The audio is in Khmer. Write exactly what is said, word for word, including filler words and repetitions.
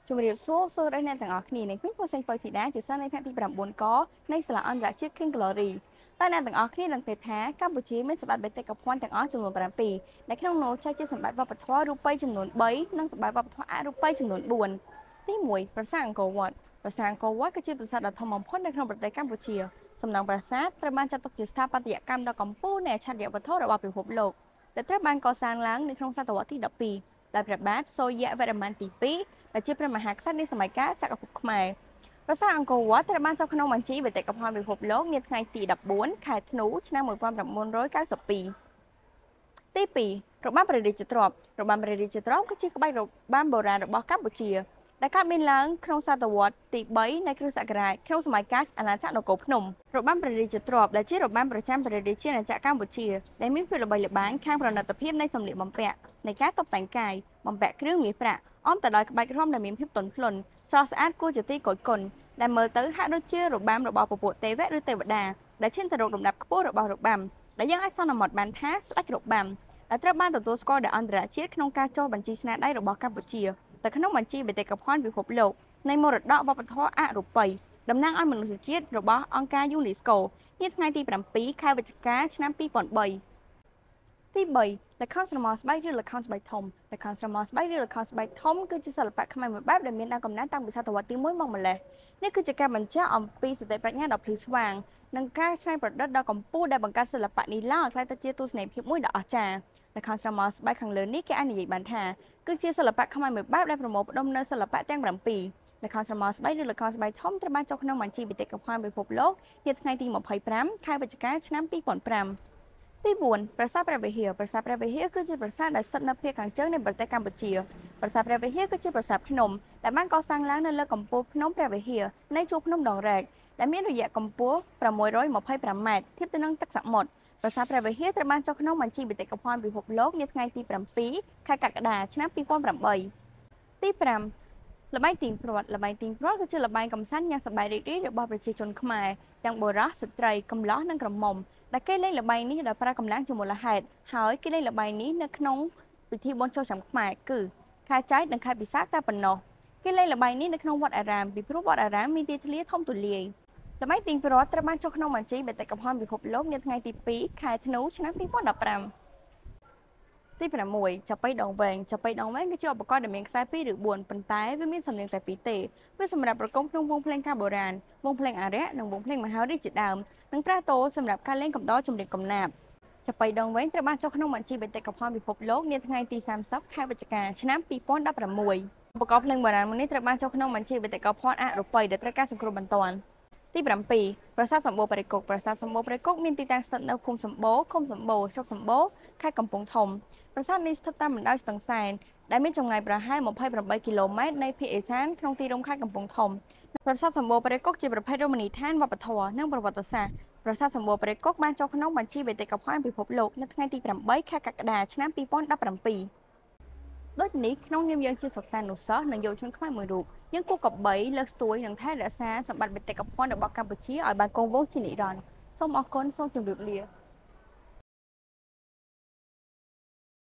ជំរាបសួរសួស្តីអ្នកទាំងអស់គ្នានេះខ្ញុំពោះសេងពៅធីតាជាសិស្សនៅថ្នាក់ទី9កនៃសាលាអន្តរជាតិ King Glory តើអ្នកទាំងអស់គ្នានឹងទេថាកម្ពុជាមានសម្បត្តិបេតិកភណ្ឌទាំងអស់ចំនួនប្រាំពីរដែលក្នុងនោះចែកជាសម្បត្តិវប្បធម៌រូបីចំនួន3និងសម្បត្តិវប្បធម៌អរូបីចំនួន4ទីមួយប្រាសាទអង្គរវត្តប្រាសាទអង្គរវត្តគឺជាប្រាសាទដ៏ធំបំផុតនៅក្នុងប្រទេសកម្ពុជាសំណង់ប្រាសាទត្រូវបានចាត់ទុកជាស្ថាបត្យកម្មដ៏កំពូលនៃអច្ឆរិយវត្ថុរបស់ពិភពលោកដែលត្រូវបានកសាងឡើងនៅក្នុងសតវត្សទី12ដោយព្រះបាទសូរ្យវរ្ម័នទី2ដែលជាព្រះមហាក្សត្រនៃសម័យកាលចក្រភពខ្មែរប្រាសាទអង្គរវត្តត្រូវបានចុះក្នុងបញ្ជីបេតិកភណ្ឌពិភពលោកនាថ្ងៃទី14ខែធ្នូឆ្នាំmột nghìn chín trăm chín mươi haiទីពីររបាំព្រះរាជទ្រព្យរបាំព្រះរាជទ្រព្យគឺជាក្បាច់របាំបុរាណរបស់កម្ពុជាដែលកើតមានឡើងក្នុងសតវត្សទី3នៃគ្រិស្តសករាជក្នុងសម័យកាលអាណាចក្រនគរភ្នំរបាំព្រះរាជទ្រព្យដែលជារបាំប្រចាំព្រះរាជាណាចក្រកម្ពុជាដែលមានភាពល្បីល្បាញខាងប្រណិតភាពនៃសម្លៀកបំពាក់នៃការតុបតែងកាយបំពាក់គ្រឿងមាសប្រាក់អមទៅដោយក្បាច់រាំដែលមានភាពទន់ភ្លន់ស្រស់ស្អាតគួរជាទីគយគន់ដែលមើលទៅហាក់ដូចជារបាំរបស់ពពួកទេវៈឬទេវតាដែលឈានទៅរកលំដាប់ខ្ពស់របស់របាំដែលយើងអាចសន្មតបានថាស្ដេចរបាំដែលត្រូវបានទទួលស្គាល់ដោយអន្តរជាតិក្នុងការចុះបញ្ជីស្នាដៃរបស់កម្ពុជាទៅក្នុងបញ្ជីបេតិកភណ្ឌពិភពលោកនៃមរតកវប្បធម៌អរូបីតំណាងឲ្យមនុស្សជាតិរបស់អង្គការយូណេស្កូនាថ្ងៃទី7ខែវិច្ឆិកាឆ្នាំពីរពាន់បីទីបីល្ខោនស្រមោលស្បែកឬល្ខោនស្បែកធំល្ខោនស្រមោលស្បែកឬល្ខោនស្បែកធំគឺជាសិល្បៈខ្មែរមួយបែបដែលមានដើមកំណើតតាំងពីសតវត្សទី1មកម្ល៉េះនេះគឺជាការបញ្ជាក់អំពីសតិប្រាជ្ញាដ៏ភ្លឺស្វាងនិងការច្នៃប្រឌិតដ៏កំពូលដែលបង្កើតសិល្បៈនេះឡើងឲ្យក្លាយទៅជាទស្សនីយភាពមួយដ៏អស្ចារ្យល្ខោនស្រមោលស្បែកខាងលើនេះគេអាចនិយាយបានថាគឺជាសិល្បៈខ្មែរមួយបែបដែលប្រមូលផ្ដុំនៅសិល្បៈទាំង7ល្ខោនស្រមោលស្បែកឬល្ខោនស្បែកធំត្រូវបានចុះក្នុងបញ្ជីបេតិកភណ្ឌពិភពលោកនាថ្ងៃទី25ខែវិច្ឆិកាឆ្នាំពីរពាន់ប្រាំទី4ប្រាសាទព្រះវិហារប្រាសាទព្រះវិហារគឺជាប្រាសាទដែលស្ថិតនៅភាគខាងជើងនៃប្រទេសកម្ពុជាប្រាសាទព្រះវិហារគឺជាប្រាសាទភ្នំដែលបានកសាងឡើងនៅលើកំពូលភ្នំព្រះវិហារនៃជួរភ្នំដងរែកដែលមានរយៈកម្ពស់6២៥ម៉ែត្រធៀបទៅនឹងទឹកសមុទ្រប្រាសាទព្រះវិហារត្រូវបានចុះក្នុងបញ្ជីបេតិកភណ្ឌពិភពលោកនាថ្ងៃទី7ខែកក្កដាឆ្នាំពីរពាន់ប្រាំបីទី5ល្បែងទាញព្រ័ត្រល្បែងទាញព្រ័ត្រគឺជាល្បែងកម្សាន្តយ៉ាងសប្បាយរីករាយរបស់ប្រជាជនខ្មែរទាំងបុរសស្ត្រីកំឡោះនិងក្រមុំដែលគេលេងល្បែងនេះដោយប្រើកម្លាំងជាមូលហេតុហើយគេលេងល្បែងនេះនៅក្នុងពិធីបុណ្យចូលឆ្នាំខ្មែរគឺខែចែកនិងខែពិសាខតែប៉ុណ្ណោះគេលេងល្បែងនេះនៅក្នុងវត្តអារាមពីព្រោះវត្តអារាមមានទីធ្លាធំទូលាយល្បែងទាញព្រ័ត្រត្រូវបានចុះក្នុងបញ្ជីបេតិកភណ្ឌពិភពលោកនាថ្ងៃទី2ខែធ្នូឆ្នាំពីរពាន់ដប់ប្រាំទី6ចាប៉ីដងវែងចាប៉ីដងវែងគឺជាឧបករណ៍ដែលមានខ្សែពីរឬ4ប៉ុន្តែវាមានសំនៀងតែពីរទេវាសម្រាប់ប្រគំក្នុងវង់ភ្លេងការបុរាណវង់ភ្លេងអារក្សនិងវង់ភ្លេងមហារាជជាដើមនិងប្រើតូលសម្រាប់ការលេងកំដរចម្រៀងកំណាព្យចាប៉ីដងវែងត្រូវបានចុះក្នុងបញ្ជីបេតិកភណ្ឌពិភពលោកនាថ្ងៃទី30ខែវិច្ឆិកាឆ្នាំពីរពាន់ដប់ប្រាំមួយឧបករណ៍ភ្លេងបុរាណមួយនេះត្រូវបានចុះក្នុងបញ្ជីបេតិកភណ្ឌអរូបីដែលត្រូវការសង្គ្រោះបន្ទាន់ទី7ប្រាសាទសម្បូរព្រៃគុកប្រាសាទសម្បូរព្រៃគុកមានទីតាំងស្ថិតនៅភូមិសម្បូរឃុំសម្បូរស្រុកសម្បូរខេត្តកំពង់ធំប្រាសាទនេះស្ថិតតាមបណ្ដោយស្ទឹងសែនដែលមានចម្ងាយប្រហែលម្ភៃប្រាំបីគីឡូម៉ែត្រនៃភាគឦសានក្នុងទីរួមខេត្តកំពង់ធំប្រាសាទសម្បូរព្រៃគុកជាប្រភេទរមណីយដ្ឋានវប្បធម៌និងប្រវត្តិសាស្ត្រប្រាសាទសម្បូរព្រៃគុកបានចុះក្នុងបញ្ជីបេតិកភណ្ឌពិភពលោកនៅថ្ងៃទី8ខែកក្កដាឆ្នាំពីរពាន់ដប់ប្រាំពីរដូចនេះក្នុងនាមយើងជាសិស្សានុសិស្សនិងយុវជនខ្មែរមួយរូបយើងគួរគប្បីលើកស្ទួយនិងថែរក្សាសម្បត្តិបេតិកភណ្ឌរបស់កម្ពុជាឲ្យបានគង់វង្សជានិរន្តរ៍សូមអរគុណសូមជម្រាបលា